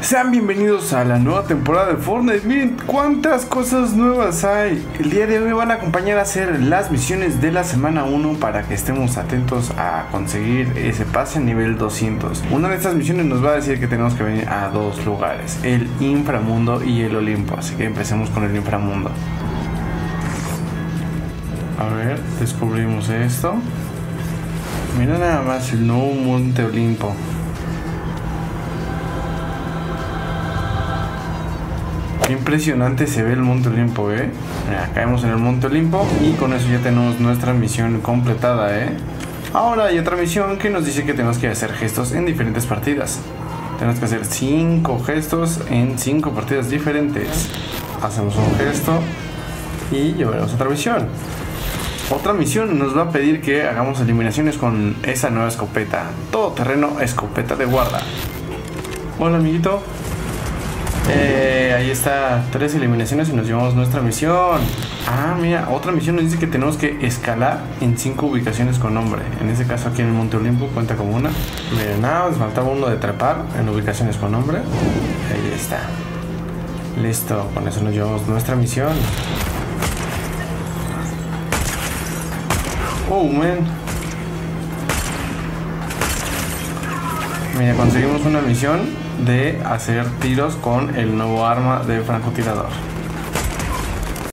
Sean bienvenidos a la nueva temporada de Fortnite. Miren cuántas cosas nuevas hay. El día de hoy me van a acompañar a hacer las misiones de la semana 1 para que estemos atentos a conseguir ese pase a nivel 200. Una de estas misiones nos va a decir que tenemos que venir a dos lugares, el inframundo y el Olimpo. Así que empecemos con el inframundo. A ver, descubrimos esto. Mira nada más el nuevo Monte Olimpo. Qué impresionante se ve el Monte Olimpo, Mira, caemos en el Monte Olimpo y con eso ya tenemos nuestra misión completada, Ahora hay otra misión que nos dice que tenemos que hacer gestos en diferentes partidas. Tenemos que hacer 5 gestos en 5 partidas diferentes. Hacemos un gesto y llevaremos otra misión. Otra misión nos va a pedir que hagamos eliminaciones con esa nueva escopeta. Todoterreno, escopeta de guarda. Hola, amiguito. Ahí está, 3 eliminaciones y nos llevamos nuestra misión. Ah, mira, otra misión nos dice que tenemos que escalar en 5 ubicaciones con nombre. En este caso aquí en el Monte Olimpo cuenta como una. Miren, nada, nos faltaba uno de trepar en ubicaciones con nombre. Ahí está. Listo, con eso nos llevamos nuestra misión. Oh, man. Mira, conseguimos una misión de hacer tiros con el nuevo arma de francotirador.